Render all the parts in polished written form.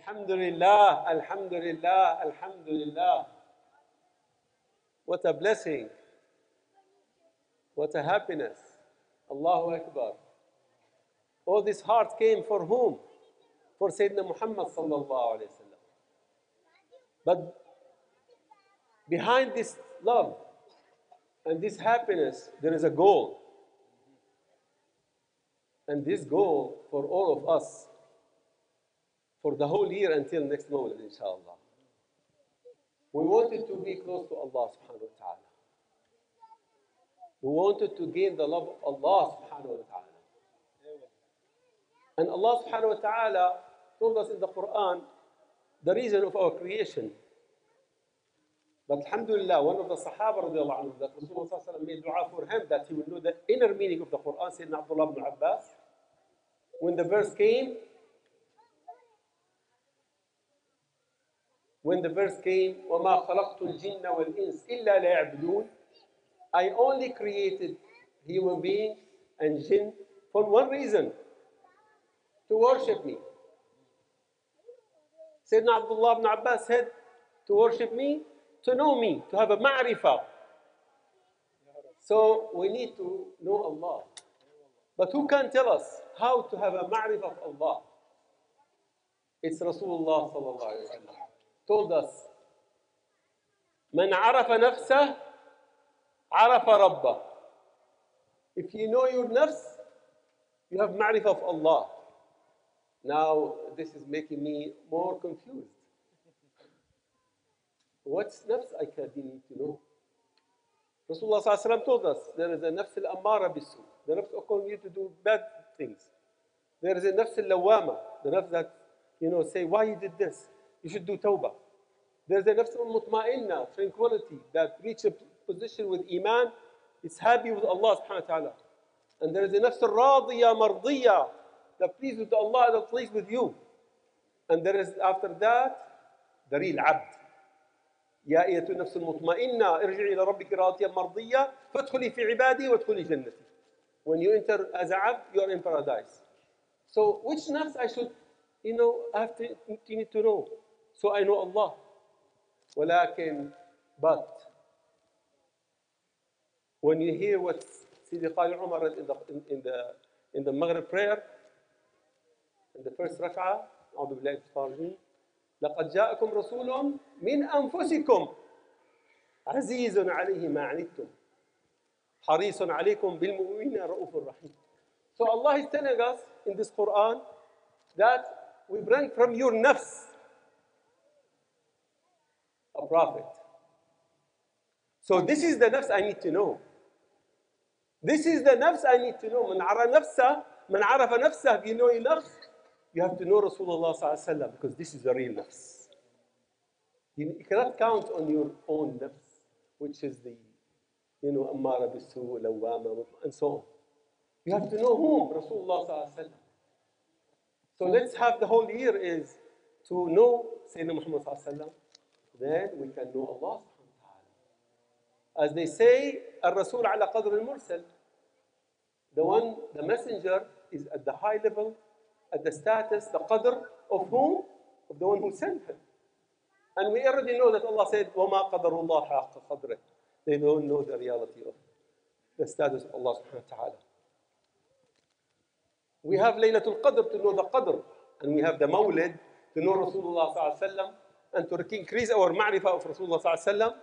Alhamdulillah, Alhamdulillah, Alhamdulillah. What a blessing. What a happiness. Allahu Akbar. All this heart came for whom? For Sayyidina Muhammad sallallahu alayhi wa sallam. But behind this love and this happiness, there is a goal. And this goal for all of us, for the whole year until next Mawlid, inshallah. We wanted to be close to Allah subhanahu wa ta'ala. We wanted to gain the love of Allah subhanahu wa ta'ala. And Allah subhanahu wa ta'ala told us in the Quran the reason of our creation. But alhamdulillah, one of the Sahaba radiallahu anhu, that Rasulullah sallallahu alayhi wa sallam made dua for him that he will know the inner meaning of the Quran, Sayyidina Abdullah ibn Abbas. When the verse came, وَمَا خَلَقْتُ الْجِنَّ وَالْإِنسِ إِلَّا لَيَعْبُدُونَ, I only created human beings and jinn for one reason, to worship me. Sayyidina Abdullah ibn Abbas said, to worship me, to know me, to have a ma'rifah. So we need to know Allah. But who can tell us how to have a ma'rifah of Allah? It's Rasulullah sallallahu alayhi wa sallam. Told us, من عرف نفسه عرف ربه. If you know your nafs, you have ma'rifah of Allah. Now, this is making me more confused. What's nafs? I need to know. Rasulullah sallallahu alayhi wa sallam told us, there is a nafs al-ammara bisu, the nafs calling you to do bad things. There is a nafs al-lawama, the nafs that, say, why you did this? You should do tawbah. There's a nafs al-mutma'inna, tranquility, that reach a position with iman, it's happy with Allah subhanahu wa ta'ala. And there is a nafs al-radiyya mardiyya, that pleased with Allah, that pleased with you. And there is, after that, the real abd. يا أيتها النفس المطمئنة ارجعي إلى ربك راضية مرضية فادخلي في عبادي وادخلي جنتي. When you enter as a abd, you are in paradise. So which nafs I should, I have to need to know. So I know Allah. But when you hear what Sidi Qari Umar read in the Maghrib prayer, in the first rak'ah, أعوذ بالله من الشيطان الرجيم, لقد جاءكم رسول من أنفسكم عزيز عليه ما عنتم حريص عليكم بالمؤمنين رؤوف رحيم. So Allah is telling us in this Quran that we bring from your nafs a prophet. So this is the nafs I need to know. This is the nafs I need to know. من عرف نفسه, if you know enough, you have to know Rasulullah sallallahu alaihi wasallam, because this is the real nafs. You cannot count on your own nafs, which is the, ammara bisu, lawama, and so on. You have to know whom? Rasulullah sallallahu alaihi wasallam. So let's have the whole year is to know Sayyidina Muhammad sallallahu alaihi wasallam. Then we can know Allah subhanahu wa ta'ala. As they say, al-Rasul ala qadr al-mursal. The messenger is at the high level, at the status, the qadr of whom? Of the one who sent him. And we already know that Allah said, وَمَا قَدَرُ اللَّهَ حَقَّ قَدْرِهِ. They don't know the reality of the status of Allah subhanahu wa ta'ala. We have Laylatul Qadr to know the Qadr. And we have the Mawlid to know Rasulullah sallallahu alayhi wa sallam, and to increase our ma'rifah of Rasulullah sallallahu alayhi wa sallam,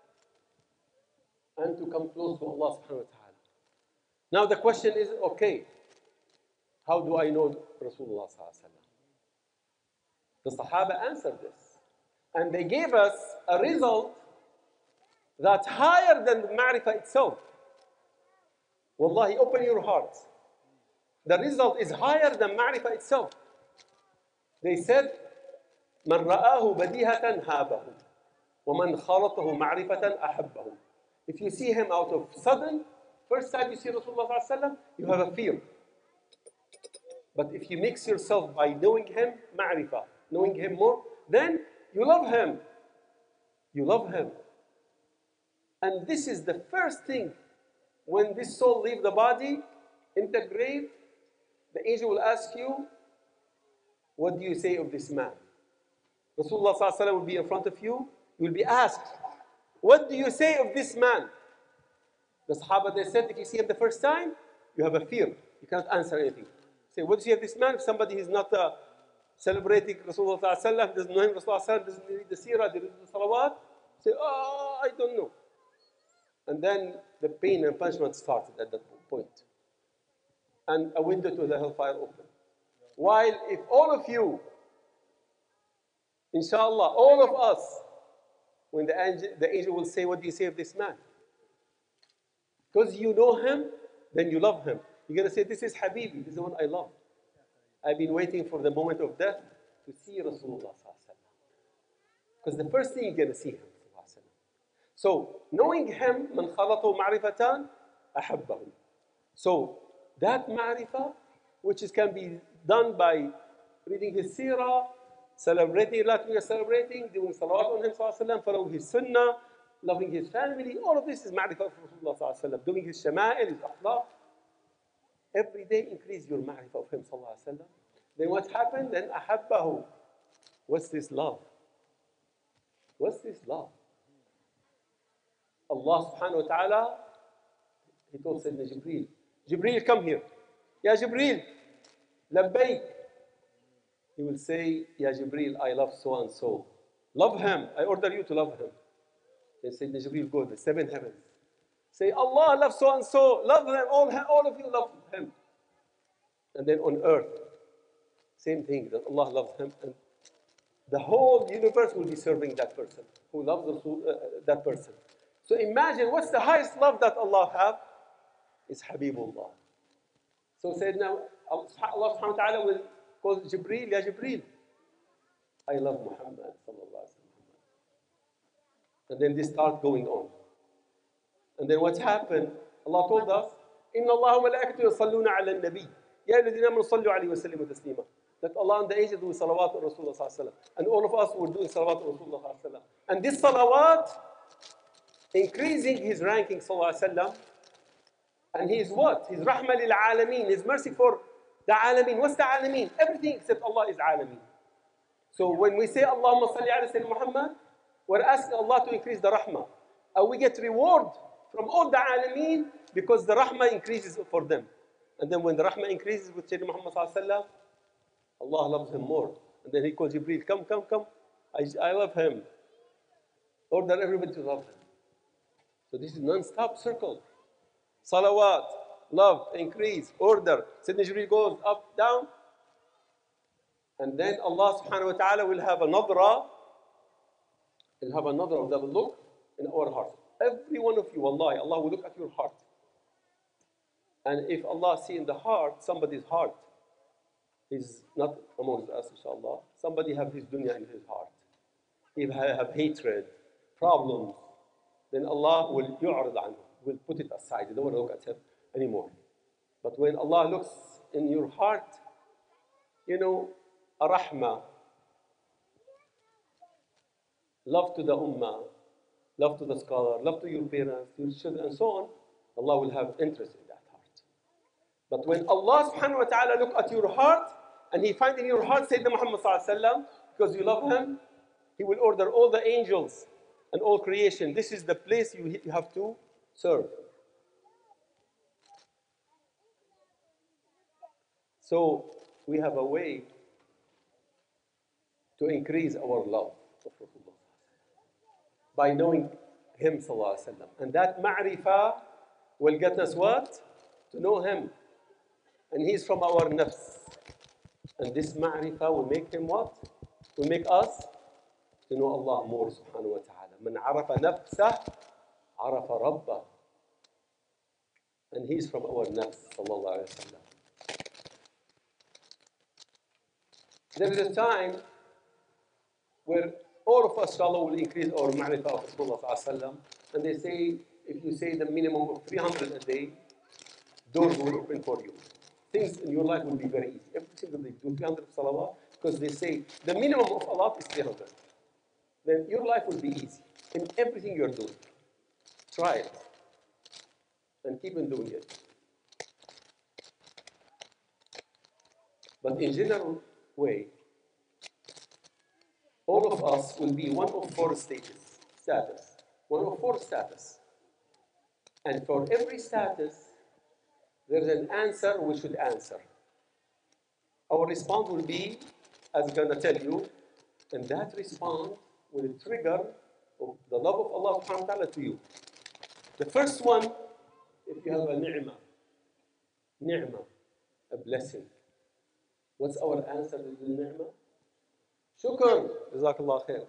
and to come close to Allah subhanahu wa ta'ala. Now the question is, okay, how do I know Rasulullah sallallahu alayhi wa sallam? The Sahaba answered this. And they gave us a result that's higher than the ma'rifah itself. Wallahi, open your hearts. The result is higher than ma'rifah itself. They said, من رآه بديهة هابه ومن خالطه معرفة أحبه. If you see him out of sudden, first time you see Rasulullah sallallahu alaihi wasallam, you have a fear. But if you mix yourself by knowing him, ma'rifah, knowing him more, then you love him. You love him. And this is the first thing. When this soul leaves the body, in the grave, the angel will ask you, what do you say of this man? Rasulullah sallallahu alaihi wasallam will be in front of you. You will be asked, what do you say of this man? The Sahaba, they said, if you see him the first time, you have a fear. You cannot answer anything. Say, what do you say of this man? If somebody is not celebrating Rasulullah sallallahu alaihi wasallam, doesn't know him, Rasulullah sallallahu alaihi wasallam, doesn't read the seerah, doesn't read the salawat, say, oh, I don't know. And then the pain and punishment started at that point. And a window to the hellfire opened. While if all of you, inshallah, all of us, when the angel will say, what do you say of this man? Because you know him, then you love him. You're going to say, this is Habibi, this is the one I love. I've been waiting for the moment of death to see Rasulullah. Because the first thing you're going to see him. So, knowing him, من خلطه معرفتان أحبه. So, that ma'rifah, which can be done by reading his seerah, celebrating, like we are celebrating, doing salawat on him, following his sunnah, loving his family, all of this is ma'rifah of Rasulullah, doing his shama'il, his akhlaq. Every day increase your ma'rifah of him, Then what happened? Then ahabbahu. What's this love? What's this love? Allah subhanahu wa ta'ala, he told Sayyidina Jibreel, Jibreel, come here. Ya Jibreel, labbayk. He will say, Ya Jibreel, I love so and so. Love him. I order you to love him. Then Sayyidina Jibreel go to the 7 heavens. Say, Allah loves so and so. Love them. All of you love him. And then on earth, same thing, that Allah loves him. And the whole universe will be serving that person who loves that person. So imagine what's the highest love that Allah have is Habibullah. So Sayyidina Allah subhanahu wa ta'ala will call Jibreel, Ya Jibreel, I love Muhammad sallallahu alaihi wasallam. And then this starts going on. And then what happened? Allah told us, Inna Allah wa malaikatu yusalluna ala nabi. Ya alladhina amanu sallu alayhi wa sallimu taslima. That Allah and the angels do salawat on Rasulullah sallallahu alaihi wasallam. And all of us were doing salawat on Rasulullah sallallahu alaihi wasallam. And this salawat increasing his ranking sallallahu alaihi wasallam. And he is what? He's rahma lil alameen. His mercy for the alameen. What's the alameen? Everything except Allah is alameen. So when we say Allahumma salli ala Sayyidina Muhammad, we're asking Allah to increase the rahmah. And we get reward from all the alameen because the rahmah increases for them. And then when the rahmah increases with Sayyidina Muhammad sallallahu alaihi wasallam, Allah loves him more. And then he calls Jibreel, come. I love him. Order everybody to love him. So this is non-stop circle. Salawat, love, increase, order. Sayyidina Jibreel goes up, down. And then Allah subhanahu wa ta'ala will have a nadra. He'll have a nadra of that look in our heart. Every one of you, wallahi, Allah will look at your heart. And if Allah see in the heart, somebody's heart is not amongst us, inshallah. Somebody have his dunya in his heart. If he have hatred, problems, then Allah will yu'rid anhu, will put it aside. You don't want to look at him anymore. But when Allah looks in your heart, you know, a rahmah, love to the ummah, love to the scholar, love to your parents, your children, and so on, Allah will have interest in that heart. But when Allah subhanahu wa ta'ala look at your heart, and He find in your heart Sayyidina Muhammad sallallahu alaihi wasallam, because you love him, He will order all the angels and all creation. This is the place you have to serve. So we have a way to increase our love of Rasulullah by knowing him sallallahu alaihi wasallam. And that ma'rifah will get us what? To know him. And he's from our nafs. And this ma'rifah will make him what? Will make us to know Allah more subhanahu wa ta'ala. Man arafa nafsah, arafa rabbah. And he's from our nafs sallallahu alaihi wasallam. There is a time where all of us, inshallah, will increase our ma'rifah of Rasulullah sallallahu alaihi wasallam. And they say, if you say the minimum of 300 a day, doors will open for you. Things in your life will be very easy. Every single day, do 300 salawat, because they say the minimum of Allah is 300. Then your life will be easy in everything you're doing. Try it. And keep on doing it. But in general way, all of us will be one of four status. One of four status. And for every status, there's an answer we should answer. Our response will be, as I'm going to tell you, and that response will trigger the love of Allah subhanahu wa ta'ala to you. The first one, if you have a ni'mah, a blessing. What's our answer to the ni'mah? Shukr, jazakallah khair.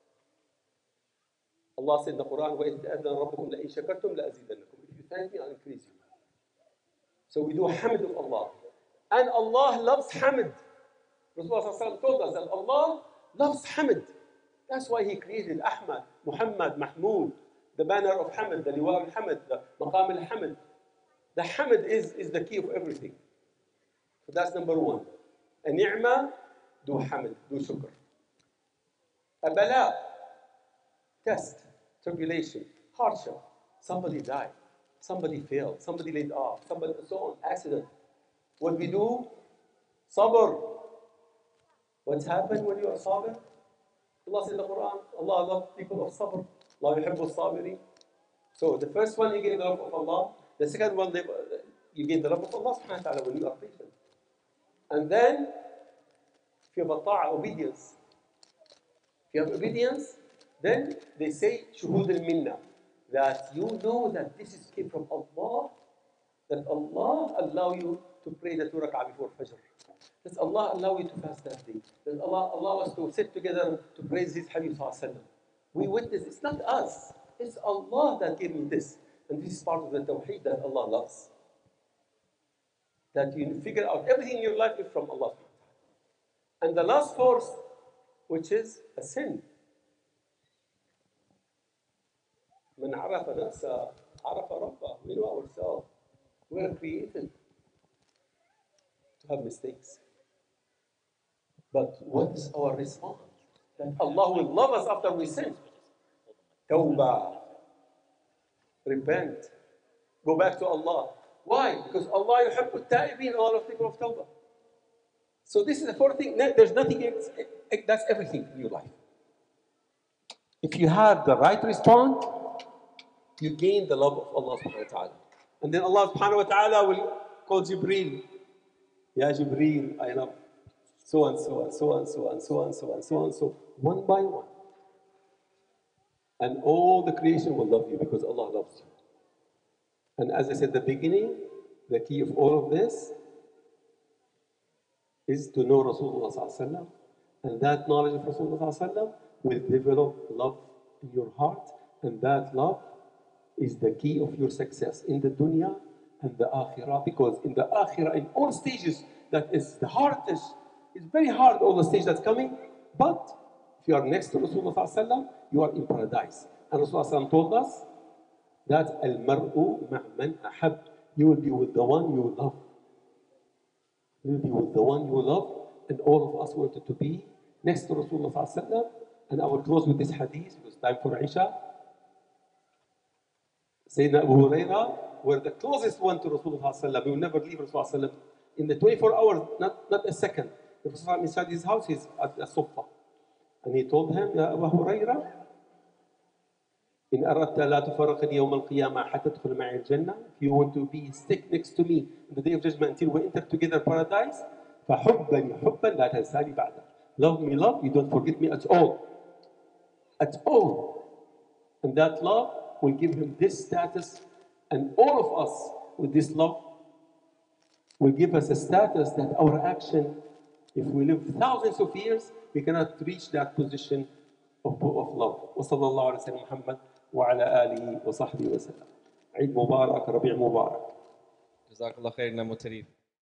Allah said in the Quran, وَإِذْ تَأَذَّنَ رَبُّكُمْ لَإِن شَكَرْتُمْ لَأَزِيدَنَّكُم. If you thank me, I'll increase you. So we do hamd of Allah. And Allah loves hamd. Rasulullah told us that Allah loves hamd. That's why He created Ahmad, Muhammad, Mahmud, the banner of hamd, the liwa al-hamd, the maqam al-hamd. The hamd is the key of everything. So that's number one. A ni'mah, do hamd, do shukr. A bala, test, tribulation, hardship. Somebody died, somebody failed, somebody laid off, somebody so on, accident. What we do? Sabr. What's happened when you are sabr? Allah said in the Quran, Allah loves people of sabr. Allah yuhibbu as-sabirin. So the first one, you gain the love of Allah. The second one, you gain the love of Allah subhanahu wa ta'ala when you are patient. And then, if you have a ta'a, obedience. If you have obedience, then they say, shuhud al-minna. That you know that this is came from Allah, that Allah allow you to pray the 2 rak'ah before Fajr. That Allah allow you to fast that day. That Allah allow us to sit together to praise His Habib sallallahu alaihi wasallam. We witness, it's not us, it's Allah that gave me this. And this is part of the tawheed that Allah loves. That you figure out everything in your life is from Allah. And the last force, which is a sin. من عرف نفسه عرف ربه. We know ourselves. We are created to have mistakes. But what is our response? That Allah will love us after we sin. Tawbah. Repent. Go back to Allah. Why? Because Allah yuhibbu at-ta'ibin, Allah loves people of tawbah. So this is the fourth thing. There's nothing else. That's everything in your life. If you have the right response, you gain the love of Allah subhanahu wa ta'ala. And then Allah subhanahu wa ta'ala will call Jibreel. Ya Jibreel, I love so and so and so and so and so and so and so and so, one by one. And all the creation will love you because Allah loves you. And as I said at the beginning, the key of all of this is to know Rasulullah sallallahu alaihi wasallam, and that knowledge of Rasulullah sallallahu alaihi wasallam will develop love in your heart, and that love is the key of your success in the dunya and the akhirah, because in the akhirah, in all stages, that is the hardest, it's very hard, all the stages that's coming, but if you are next to Rasulullah sallallahu alaihi wasallam, you are in paradise. And Rasulullah sallallahu alaihi wasallam told us that al-mar'u ma'man ahab, you will be with the one you love. You will be with the one you love, and all of us wanted to be next to Rasulullah sallallahu alaihi wasallam. And I will close with this hadith, because time for Isha. Sayyidina Abu Hurairah were the closest one to Rasulullah sallallahu alaihi wasallam. He will never leave Rasulullah sallallahu alaihi wasallam in the 24 hours, not a second. The Prophet inside his house, he's at the sofa. And he told him, Ya Abu Hurairah, إن أردت لا تفرقني يوم القيامة حتى تدخل معي الجنة. If you want to be stick next to me in the day of judgment until we enter together paradise, فحبني حبا لا تنساني بعده. Love me, love, you don't forget me at all. At all. And that love will give him this status, and all of us with this love will give us a status that our action, if we live thousands of years, we cannot reach that position of love. وصلى الله على سيدنا محمد وعلى آله وصحبه وسلم. عيد مبارك، ربيع مبارك. جزاك الله خير.